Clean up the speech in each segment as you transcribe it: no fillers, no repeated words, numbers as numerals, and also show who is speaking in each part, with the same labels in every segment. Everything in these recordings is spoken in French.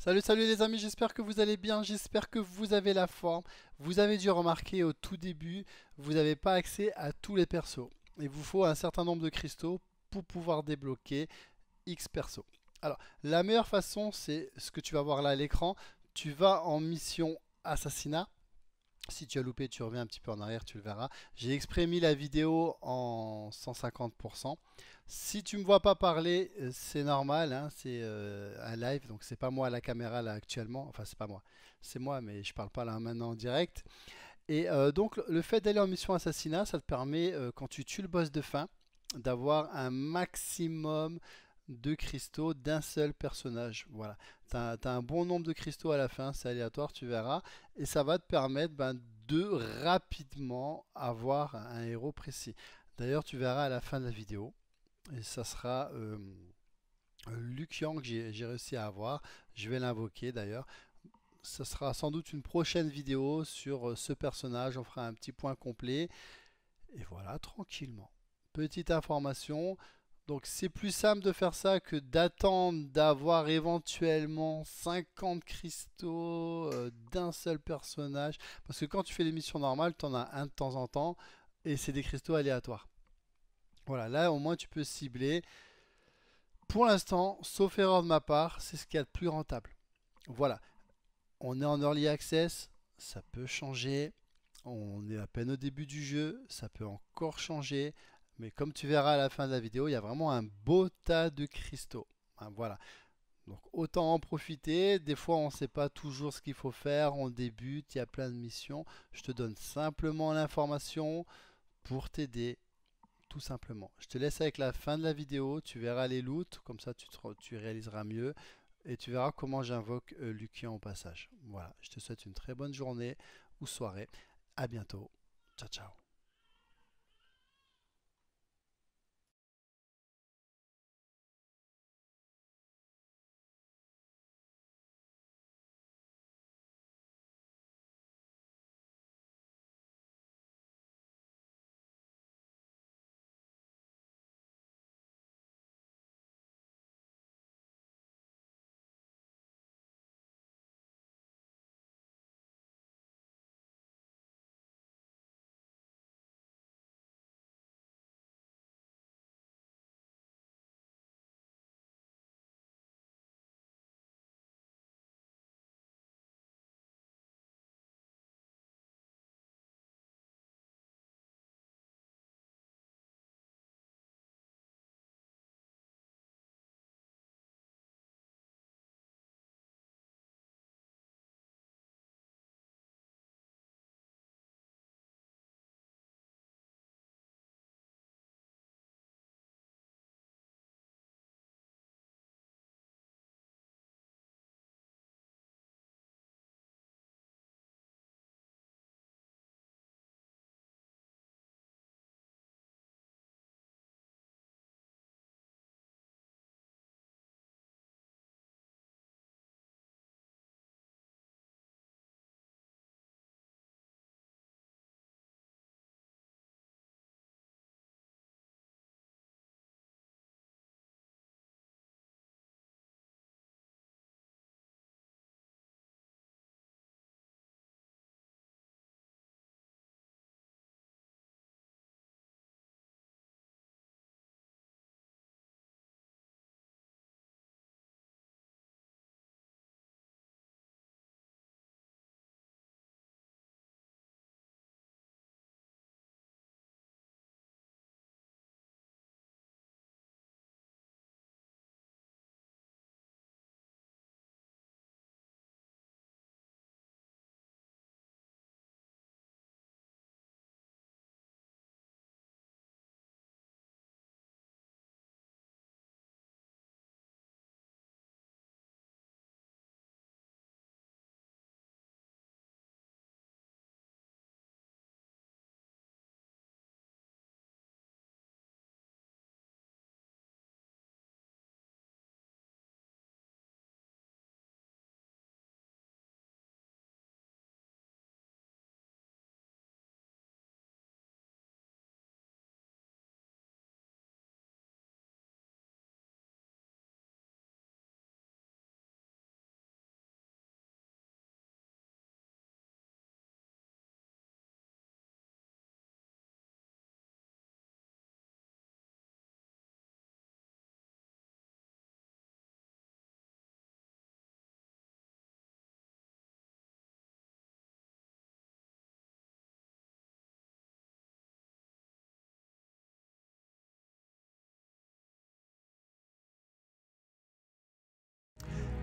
Speaker 1: Salut, salut les amis, j'espère que vous allez bien, j'espère que vous avez la forme. Vous avez dû remarquer au tout début, vous n'avez pas accès à tous les persos. Il vous faut un certain nombre de cristaux pour pouvoir débloquer X persos. Alors, la meilleure façon, c'est ce que tu vas voir là à l'écran. Tu vas en mission assassinat. Si tu as loupé, tu reviens un petit peu en arrière, tu le verras. J'ai exprès mis la vidéo en 150%. Si tu me vois pas parler, c'est normal, hein, c'est un live, donc c'est pas moi à la caméra là actuellement. Enfin, c'est pas moi, c'est moi, mais je parle pas là maintenant en direct. Et donc, le fait d'aller en mission assassinat, ça te permet, quand tu tues le boss de fin, d'avoir un maximum de cristaux d'un seul personnage. Voilà. Tu as, un bon nombre de cristaux à la fin, c'est aléatoire, tu verras. Et ça va te permettre de rapidement avoir un héros précis. D'ailleurs, tu verras à la fin de la vidéo. Et ça sera Luke Yang que j'ai réussi à avoir. Je vais l'invoquer d'ailleurs. Ça sera sans doute une prochaine vidéo sur ce personnage. On fera un petit point complet. Et voilà, tranquillement. Petite information. Donc c'est plus simple de faire ça que d'attendre d'avoir éventuellement 50 cristaux d'un seul personnage. Parce que quand tu fais les missions normales, tu en as un de temps en temps. Et c'est des cristaux aléatoires. Voilà, là au moins tu peux cibler. Pour l'instant, sauf erreur de ma part, c'est ce qu'il y a de plus rentable. Voilà, on est en early access, ça peut changer. On est à peine au début du jeu, ça peut encore changer. Mais comme tu verras à la fin de la vidéo, il y a vraiment un beau tas de cristaux. Hein, voilà. Donc autant en profiter. Des fois, on ne sait pas toujours ce qu'il faut faire. On débute, il y a plein de missions. Je te donne simplement l'information pour t'aider, tout simplement. Je te laisse avec la fin de la vidéo. Tu verras les loots, comme ça tu réaliseras mieux. Et tu verras comment j'invoque Lucian au passage. Voilà, je te souhaite une très bonne journée ou soirée. À bientôt. Ciao, ciao.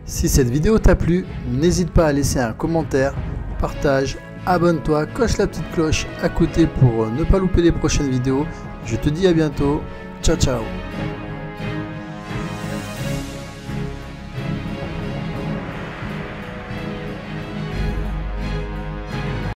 Speaker 1: Si cette vidéo t'a plu, n'hésite pas à laisser un commentaire, partage, abonne-toi, coche la petite cloche à côté pour ne pas louper les prochaines vidéos. Je te dis à bientôt. Ciao ciao.